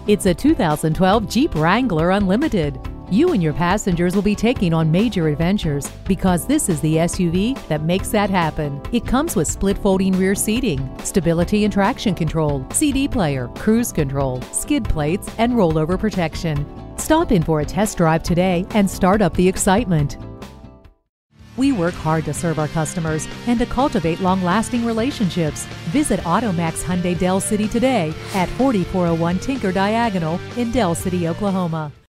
It's a 2012 Jeep Wrangler Unlimited. You and your passengers will be taking on major adventures because this is the SUV that makes that happen. It comes with split folding rear seating, stability and traction control, CD player, cruise control, skid plates, and rollover protection. Stop in for a test drive today and start up the excitement. We work hard to serve our customers and to cultivate long-lasting relationships. Visit AutoMax Hyundai Del City today at 4401 Tinker Diagonal in Del City, Oklahoma.